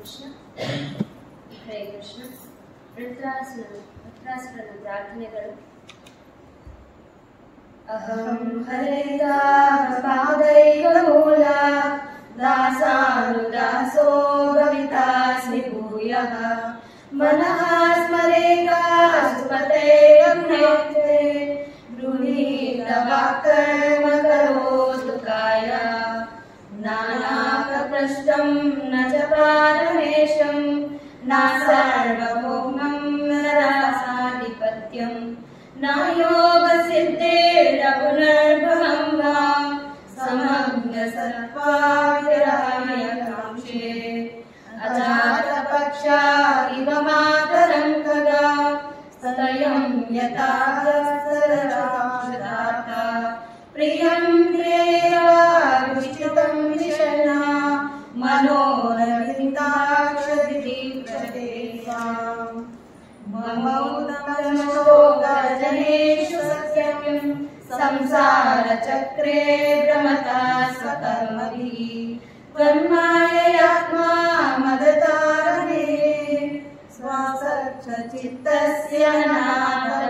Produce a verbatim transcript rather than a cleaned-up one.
ಕೃಷ್ಣ. ಹರೇ ಕೃಷ್ಣ. ವೃತ್ರಾಸುರ ವೃತ್ರಾಸುರನ ಪ್ರಾರ್ಥನೆಗಳು. ಅಹಂ ಹರಿದಾಸಪಾದೈಕಮೂಲ ದಾಸಾನುದಾಸೋ ಭವಿತಾಸ್ಮಿ ಭೂಯಃ ಮನಃ ಸ್ಮರೇತಾ ಸುಪತೇರ್ಗುಣೇತೆ ಗೃಹೀತ ವಾಕ್ಕರ್ಮ ಕರೋತು ಕಾಯ ನಾನಾಪ್ರಪೃಷ್ಟಂ ನ ಚ ಪಾರಮೇಶಂ ನ ಸರ್ವಭೌಮಂ ನ ದಾಸಾಧಿಪತ್ಯಂ ನ ಯೋಗ ಸಿದ್ಧೇರ ಪುನರ್ಭವಂ ವಾ ಸಮಗ್ರ ಸರ್ವಾಭಿರಾಯ ಕಾಂಕ್ಷೆ ಅಜಾತ ಪಕ್ಷ ಇವ ಮಾತರಂ ಖಗಾ ಸದಯಂ ಯಥಾ ಸರರಾಕ್ಷದಾತ ಪ್ರಿಯಂ ಪ್ರೇಯ ವಿಚಿತಂ ವಿಷಣ್ಣ ಮನೋರವಿಂದಾಕ್ಷದಿತಿ ಪ್ರದೇಶಾಂ ಮಮೌತಮಶೋಕಜನೇಷು ಸತ್ಯಂ ಸಂಸಾರ ಚಕ್ರೇ ಭ್ರಮತಾ ಸ್ವಕರ್ಮಭಿಃ ಕರ್ಮಾಯಯಾತ್ಮಾ ಮದತಾರನೇ ಸ್ವಸಚ್ಚಿತ್ತಸ್ಯ ನಾಥ